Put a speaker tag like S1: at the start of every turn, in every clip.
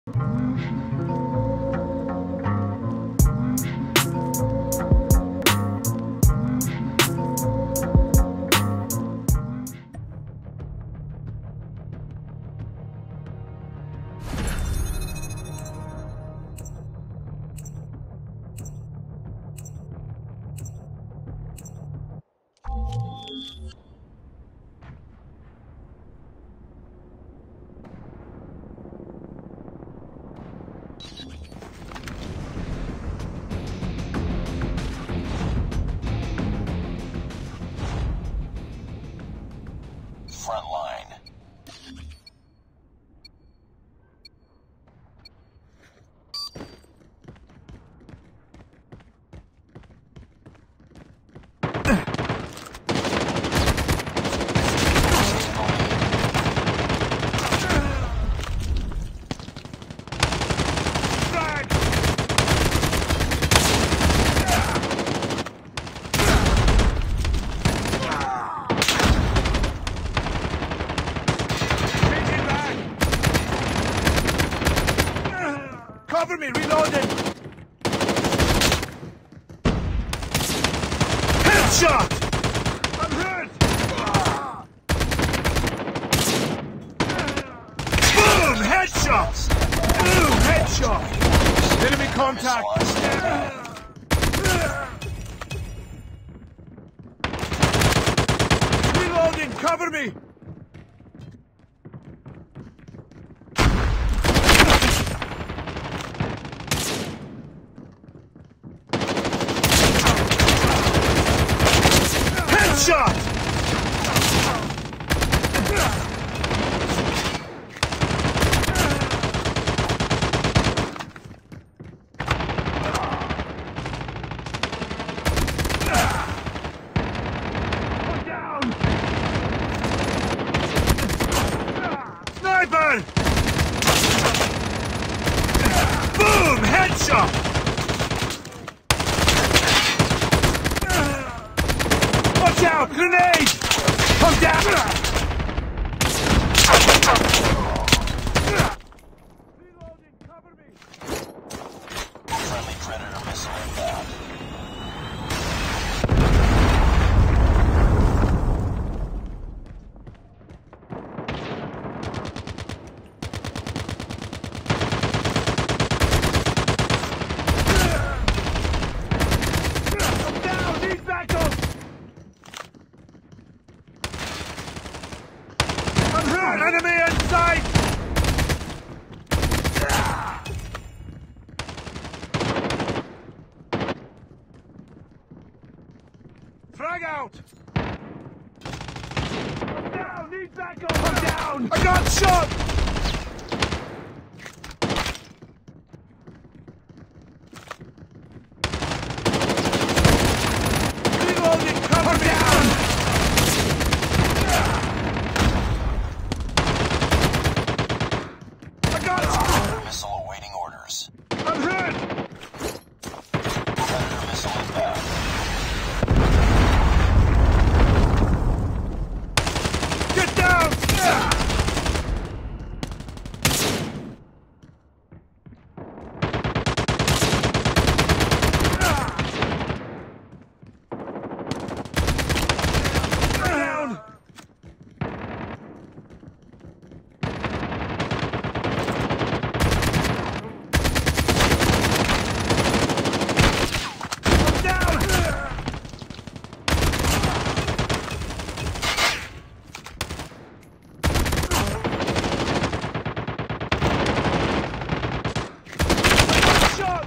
S1: FrontLine.
S2: Cover me, reloading! Headshot! I'm hurt! Boom! Headshots! Boom! Headshot! Enemy contact! Reloading! Cover me! Shot! Down! Sniper! Boom! Headshot! Watch out! Grenade! Come down! Reloading, cover me!
S1: Friendly Predator missile inbound.
S2: Come down! Need backup! I'm hurt! Enemy in sight! Frag out! I'm down! Need backup! I'm down! I got shot! Reloading! Cover down! I got
S1: Predator missile awaiting orders.
S2: I'm hurt!
S1: Predator missile inbound.
S2: Get down! Down! I'm down! Shot!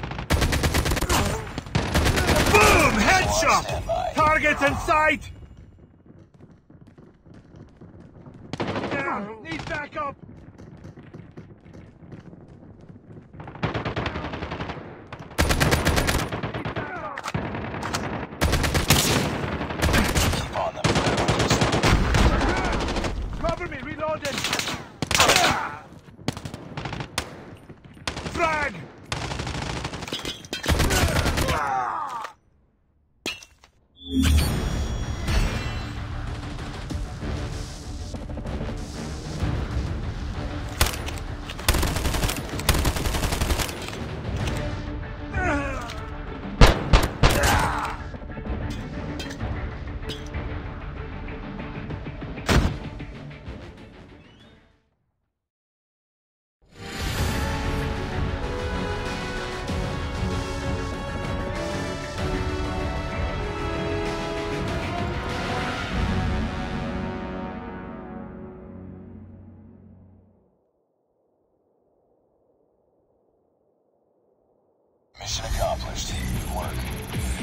S2: Boom! Headshot!
S1: Standby.
S2: Target's in sight! Down! Need backup!
S1: Keep on them. Predator missile.
S2: Cover me, reloading! Frag!
S1: Mission accomplished. Good work.